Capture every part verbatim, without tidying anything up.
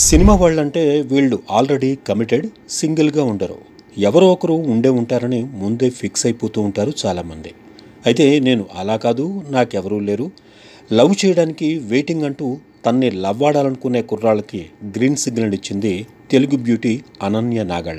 Cinema వాళ్ళంటే వీళ్ళు already committed, సింగిల్గా ఉండరు. ఎవరో ఒకరు ఉండే ఉంటారని ముందే ఫిక్స్ అయిపోతూ ఉంటారు చాలామంది. అయితే నేను అలా కాదు, నాకెవరూ లేరు, లవ్ చేయడానికి వెయిటింగ్ అంటూ తన్ని లవ్ ఆడాలనుకునే కుర్రాళ్ళకి గ్రీన్ సిగ్నల్ ఇచ్చింది తెలుగు బ్యూటీ అనన్య నాగళ్ళ.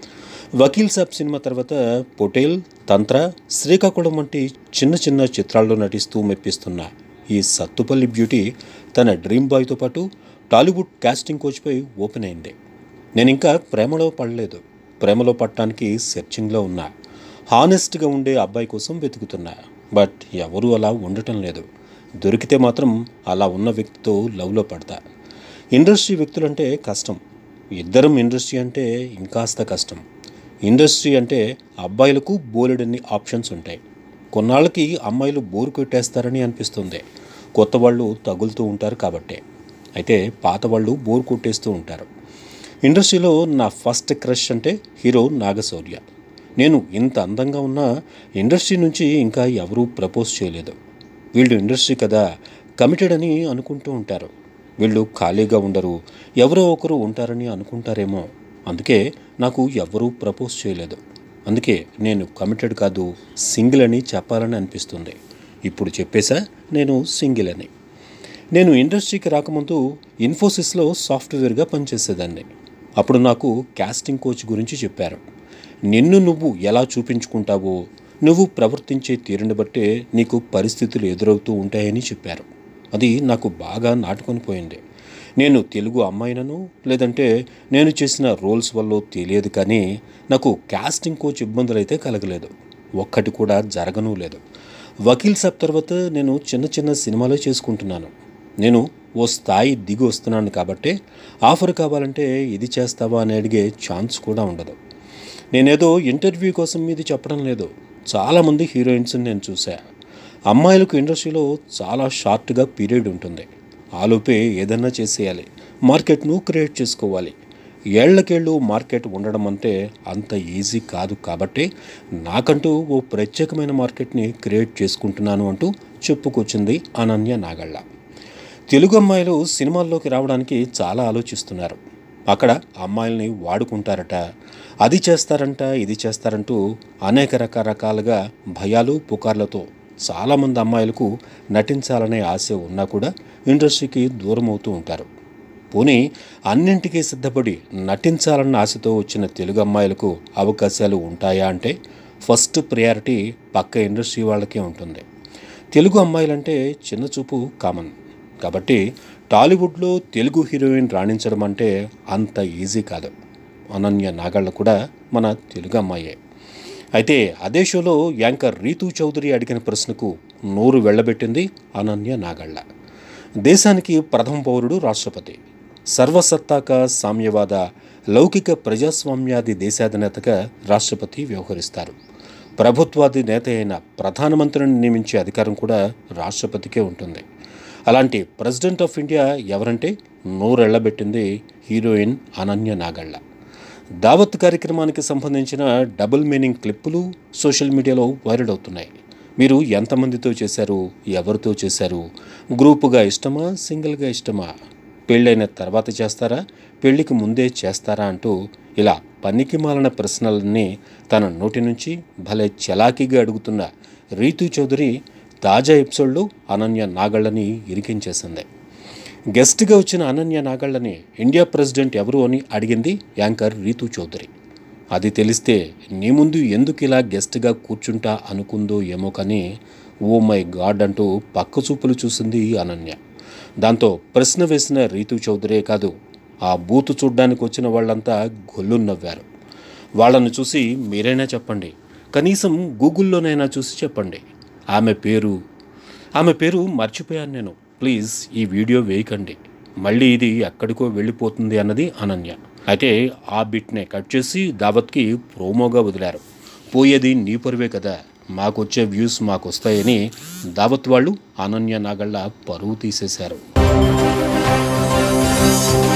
వకీల్ సాబ్ సినిమా తర్వాత పొటేల్, తంత్ర, శ్రీకాకుళం వంటి చిన్న చిన్న చిత్రాల్లో నటిస్తూ మెప్పిస్తున్న ఈ సత్తుపల్లి బ్యూటీ తన డ్రీమ్ బాయ్తో పాటు టాలీవుడ్ కాస్టింగ్ కోచ్పై ఓపెన్ అయింది. నేను ఇంకా ప్రేమలో పడలేదు, ప్రేమలో పడటానికి సెర్చింగ్లో ఉన్నా, హానెస్ట్గా ఉండే అబ్బాయి కోసం వెతుకుతున్నా. బట్ ఎవరూ అలా ఉండటం లేదు. దొరికితే మాత్రం అలా ఉన్న వ్యక్తితో లవ్లో పడతా. ఇండస్ట్రీ వ్యక్తులంటే కష్టం, ఇద్దరం ఇండస్ట్రీ అంటే ఇంకాస్త కష్టం. ఇండస్ట్రీ అంటే అబ్బాయిలకు బోలెడన్ని ఆప్షన్స్ ఉంటాయి. కొన్నాళ్ళకి అమ్మాయిలు బోరు కొట్టేస్తారని అనిపిస్తుంది, కొత్త వాళ్ళు తగులుతూ ఉంటారు కాబట్టే. అయితే పాత వాళ్ళు బోర్ కొట్టేస్తూ ఉంటారు. ఇండస్ట్రీలో నా ఫస్ట్ క్రష్ అంటే హీరో నాగశౌర్య. నేను ఇంత అందంగా ఉన్నా ఇండస్ట్రీ నుంచి ఇంకా ఎవరూ ప్రపోజ్ చేయలేదు. వీళ్ళు ఇండస్ట్రీ కదా, కమిటెడ్ అని అనుకుంటూ ఉంటారు. వీళ్ళు ఖాళీగా ఉండరు, ఎవరో ఒకరు ఉంటారని అనుకుంటారేమో. అందుకే నాకు ఎవరూ ప్రపోజ్ చేయలేదు. అందుకే నేను కమిటెడ్ కాదు, సింగిల్ అని చెప్పాలని అనిపిస్తుంది. ఇప్పుడు చెప్పేశా నేను సింగిల్ అని. నేను ఇండస్ట్రీకి రాకముందు ఇన్ఫోసిస్లో సాఫ్ట్వేర్గా పనిచేసేదాన్ని. అప్పుడు నాకు కాస్టింగ్ కోచ్ గురించి చెప్పారు. నిన్ను నువ్వు ఎలా చూపించుకుంటావో, నువ్వు ప్రవర్తించే తీరుని బట్టే నీకు పరిస్థితులు ఎదురవుతూ ఉంటాయని చెప్పారు. అది నాకు బాగా నాటుకొని పోయింది. నేను తెలుగు అమ్మాయినను లేదంటే నేను చేసిన రోల్స్ వల్ల తెలియదు, కానీ నాకు కాస్టింగ్ కోచ్ ఇబ్బందులు అయితే కలగలేదు, ఒక్కటి కూడా జరగనూ లేదు. వకీల్ సాబ్ తర్వాత నేను చిన్న చిన్న సినిమాలే చేసుకుంటున్నాను. నేను ఓ స్థాయి దిగి వస్తున్నాను కాబట్టి ఆఫర్ కావాలంటే ఇది చేస్తావా అని అడిగే ఛాన్స్ కూడా ఉండదు. నేనేదో ఇంటర్వ్యూ కోసం ఇది చెప్పడం లేదు. చాలామంది హీరోయిన్స్ని నేను చూసా. అమ్మాయిలకు ఇండస్ట్రీలో చాలా షార్ట్గా పీరియడ్ ఉంటుంది. ఆలోపే ఏదన్నా చేసేయాలి, మార్కెట్ను క్రియేట్ చేసుకోవాలి. ఏళ్లకేళ్ళు మార్కెట్ ఉండడం అంటే అంత ఈజీ కాదు కాబట్టి నాకంటూ ఓ ప్రత్యేకమైన మార్కెట్ని క్రియేట్ చేసుకుంటున్నాను అంటూ చెప్పుకొచ్చింది అనన్య నాగళ్ళ. తెలుగు అమ్మాయిలు సినిమాల్లోకి రావడానికి చాలా ఆలోచిస్తున్నారు. అక్కడ అమ్మాయిల్ని వాడుకుంటారట, అది చేస్తారంట, ఇది చేస్తారంటూ అనేక రకరకాలుగా భయాలు పుకార్లతో చాలామంది అమ్మాయిలకు నటించాలనే ఆశ ఉన్నా కూడా ఇండస్ట్రీకి దూరం అవుతూ ఉంటారు. పోనీ అన్నింటికీ సిద్ధపడి నటించాలన్న ఆశతో వచ్చిన తెలుగు అమ్మాయిలకు అవకాశాలు ఉంటాయా అంటే ఫస్ట్ ప్రయారిటీ పక్క ఇండస్ట్రీ వాళ్ళకే ఉంటుంది. తెలుగు అమ్మాయిలంటే చిన్న చూపు కామన్ కాబట్టి టాలీవుడ్లో తెలుగు హీరోయిన్ రాణించడం అంటే అంత ఈజీ కాదు. అనన్య నాగళ్ళ కూడా మన తెలుగు అమ్మాయే. అయితే అదే షోలో యాంకర్ రీతూ చౌదరి అడిగిన ప్రశ్నకు నోరు వెళ్ళబెట్టింది అనన్య నాగళ్ళ. దేశానికి ప్రథమ పౌరుడు రాష్ట్రపతి, సర్వసత్తాక సామ్యవాద లౌకిక ప్రజాస్వామ్యాది దేశాధినేతగా రాష్ట్రపతి వ్యవహరిస్తారు. ప్రభుత్వాది నేత అయిన ప్రధానమంత్రిని నియమించే అధికారం కూడా రాష్ట్రపతికే ఉంటుంది. అలాంటి ప్రెసిడెంట్ ఆఫ్ ఇండియా ఎవరంటే నోరెళ్లబెట్టింది హీరోయిన్ అనన్య నాగళ్ళ. దావత్ కార్యక్రమానికి సంబంధించిన డబుల్ మీనింగ్ క్లిప్పులు సోషల్ మీడియాలో వైరల్ అవుతున్నాయి. మీరు ఎంతమందితో చేశారు, ఎవరితో చేశారు, గ్రూపుగా ఇష్టమా, సింగిల్గా ఇష్టమా, పెళ్ళైన తర్వాత చేస్తారా, పెళ్లికి ముందే చేస్తారా అంటూ ఇలా పనికి మాలిన ప్రశ్నలన్నీ తన నోటి నుంచి భలే చలాకీగా అడుగుతున్న రీతూ చౌదరి తాజా ఎపిసోడ్లో అనన్య నాగళ్ళని ఇరికించేసింది. గెస్ట్గా వచ్చిన అనన్య నాగళ్ళని ఇండియా ప్రెసిడెంట్ ఎవరు అని అడిగింది యాంకర్ రీతూ చౌదరి. అది తెలిస్తే నీ ముందు ఎందుకు ఇలా గెస్ట్గా కూర్చుంటా అనుకుందో ఏమో కానీ ఓ మై గాడ్ అంటూ పక్క చూపులు చూసింది అనన్య. దాంతో ప్రశ్న వేసిన రీతూ చౌదరే కాదు, ఆ బూతు చూడ్డానికి వచ్చిన వాళ్ళంతా గొల్లు నవ్వారు. వాళ్ళను చూసి మీరైనా చెప్పండి, కనీసం గూగుల్లోనైనా చూసి చెప్పండి. ఆమె పేరు ఆమె పేరు మర్చిపోయాను నేను, ప్లీజ్ ఈ వీడియో వేయకండి, మళ్ళీ ఇది ఎక్కడికో వెళ్ళిపోతుంది అన్నది అనన్య. అయితే ఆ బిట్నే కట్ చేసి దావత్కి ప్రోమోగా వదిలారు. పోయేది నీ పరువే కదా, మాకొచ్చే వ్యూస్ మాకు వస్తాయని దావత్ వాళ్ళు అనన్య నాగళ్ళ పరువు తీసేశారు.